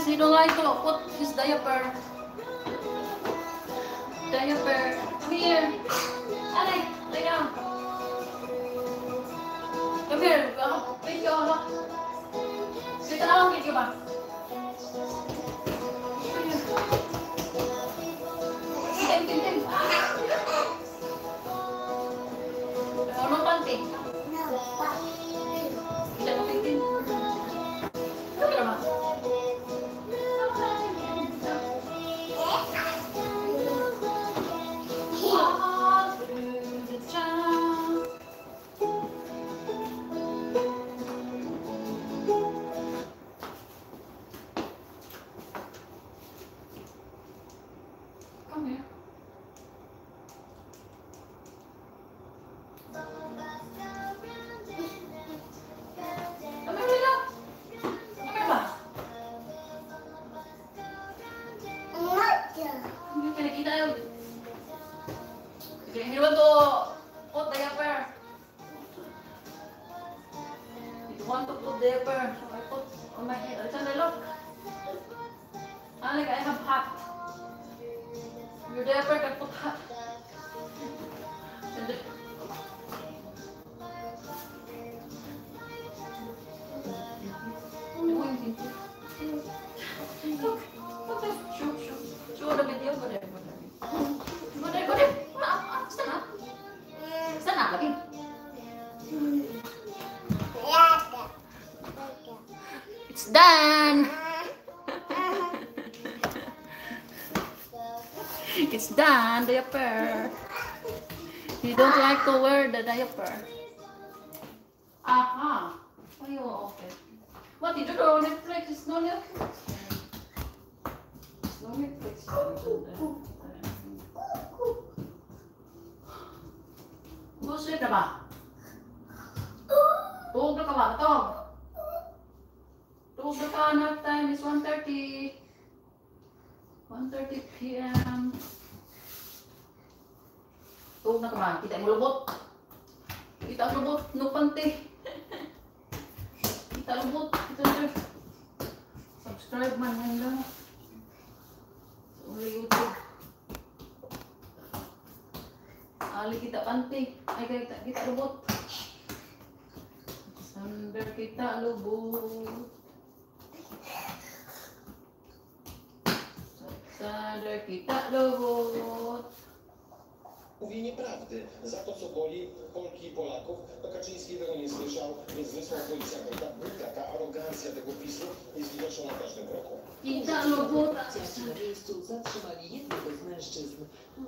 he don't like to put his diaper. Diaper. Come here. Ale, lay down. Come here. Video, ano? Dito na lang video ba? Tim. Ano panty? Tidak mau tim. Ano ka naman? Want to put diaper, so I put on my head. Look. Like I have hat. Your diaper can put hat. Look. Show the video. Go there. Stand up lagi. It's done. It's done, diaper. You don't like to wear the diaper. Aha. Oh, you okay. What did you do? Netflix? It's no Netflix. It's no Netflix. Sleep na ba? Tulog na ka ba? Ito. Tulog na ka. Nap time is 1:30. 1:30 p.m. Tulog na ka ba? Kita mo lubot. Kita lubot. No panty. Kita lubot. Kita lubot. Subscribe man lang. Sa YouTube. Ali kita panty. Ay kita lubot. Sander kita lubot. Sander kita lubot. Mówi nieprawdy. Za to, co boli Polki i Polaków, to Kaczyński tego nie słyszał, więc wysłał policjanta. Ta arogancja tego PiS-u jest widoczna na każdym kroku. Kita lubot. Na miejscu zatrzymali jednego z mężczyzn.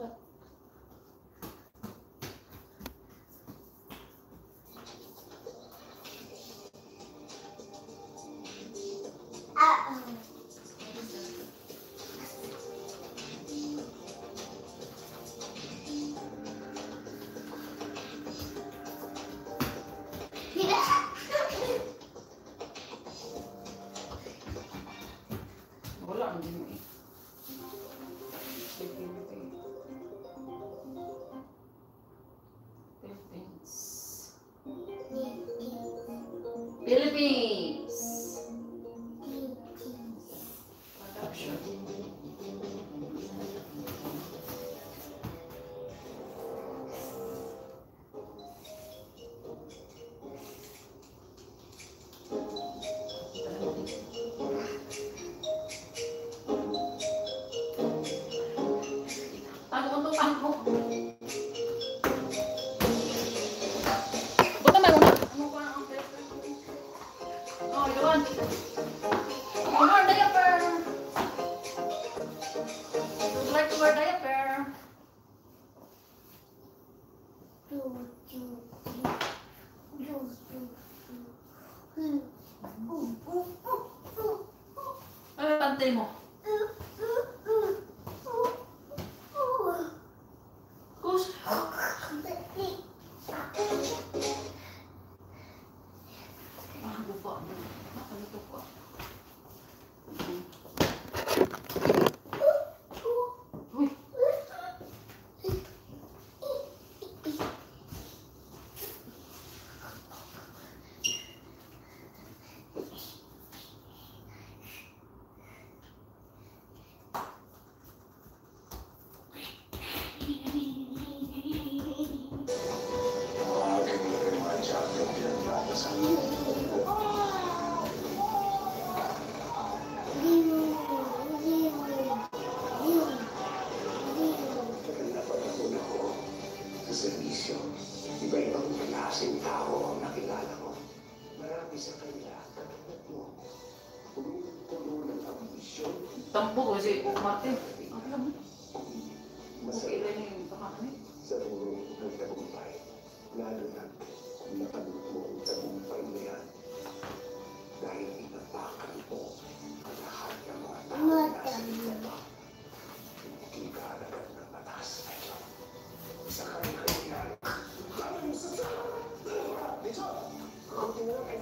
Wala ang din eh. Philippines. Production. Pantay mo. Kus. Buka. Ano to ko? Uy. sinabi sa kanya na puno ng ambisyon. Tampo ko si Martin. Masarap Okay lang yung pangalan eh. sa dulo ng tagumpay. Lalo na kung nakamit mo ang tagumpay na yan. Dahil inapakan mo ang lahat ng mga tao na nasa ibaba. Hindi ka halagat ng mataas na ito. Sa kanya-kanya. Dito! Kunti na lang ay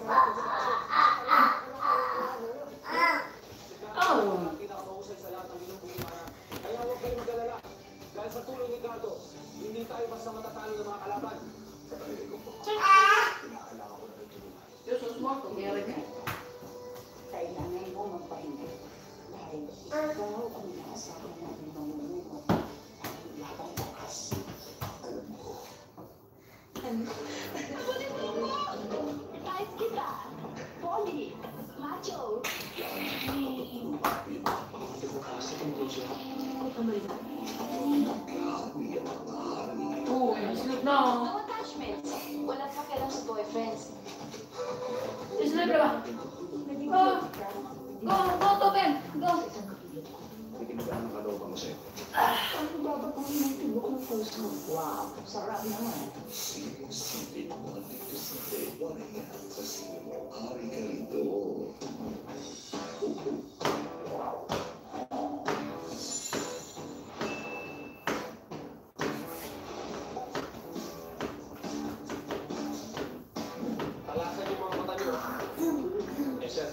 Oh! Pinakahusay sa lahat ng binubuhay. Kaya huwag kayong mag-alala. Dahil sa tulong ni Gato, hindi tayo basta matatalo ng mga kalaban. sa panilig ko po. Kinakailangan ko na rin tulungan. You're so smart, kunyari ka. Kailangan mo magpahinga. Dahil ikaw ang naasahan natin mamumuno. Labang lakas. Alam ko. Kahit kita, Polly, Macho. Oh, sleep na. No attachments. Walang pakialam sa boyfriends. Sleep na ba? Go! Go, Toben! Go! Nakikinig ka kalooban mo sa'yo. Ano babaguhin ng tibok ng first mo? Wow, sarap naman. Sipin mo ang dito sa dewa na yan. Kasi mo, hari ka rito. Talasan yung mga mata nyo. Yes, sir.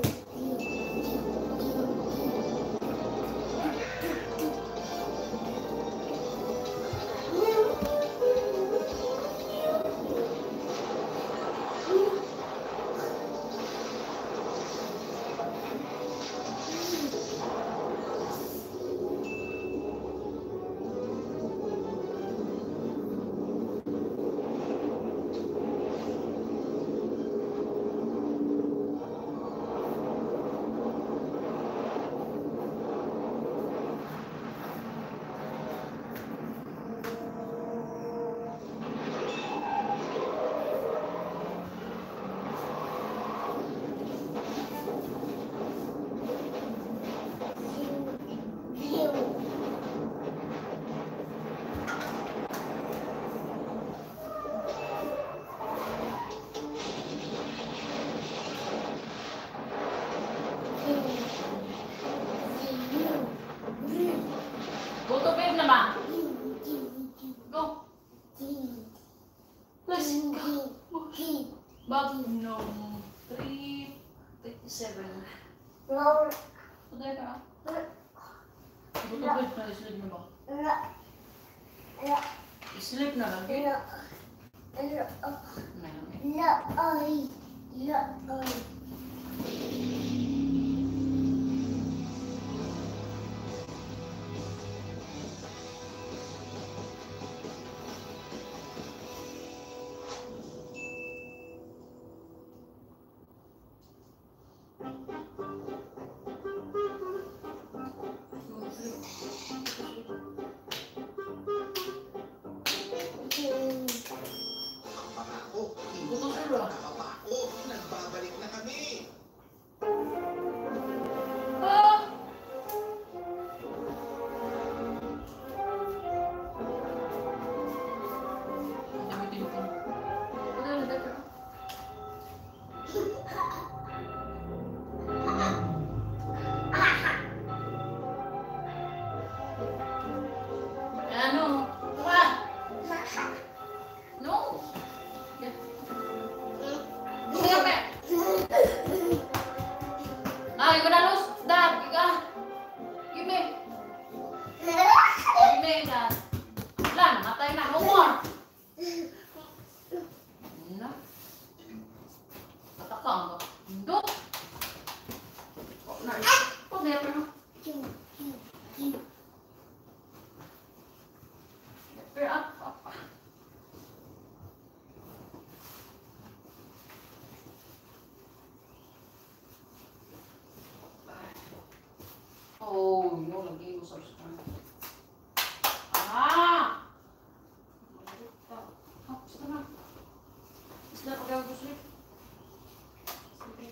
Go to bed na ba? Go! Let's go! Magnum 357. Patay ka. Go to bed na, sleep na ba? Sleep na lang, okay? Pangako, hindi Gusto tayo ko ba? nakapako. Nagbabalik na kami.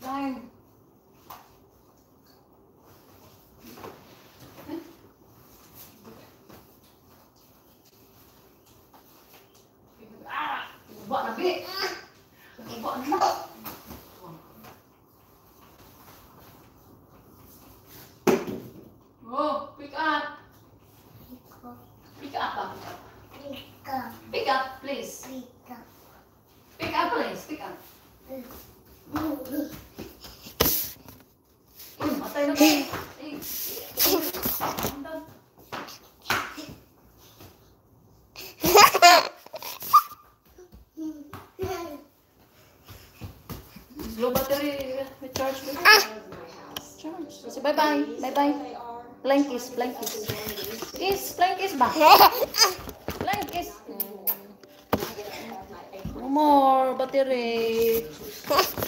Time. Ah, buat nabi. Buat na. Oh, pick up. Pick up. Pick up, please. Pick up, please. Pick up. Matay na ba? Low battery. Charge. Charge. Say bye-bye. Bye-bye. Blankis. Kiss ba? Blankis. No more battery.